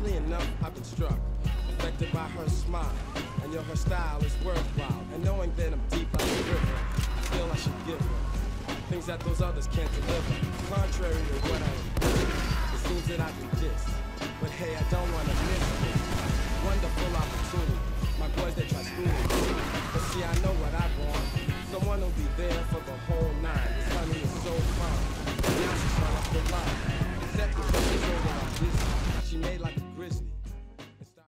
Strangely enough, I've been struck, affected by her smile. And yo, her style is worthwhile. And knowing that I'm deep like a river, I feel I should give her things that those others can't deliver. Contrary to what I envision, it seems that I've been dissed. But hey, I don't want to miss this wonderful opportunity. My boys, they try schooling me, but see, I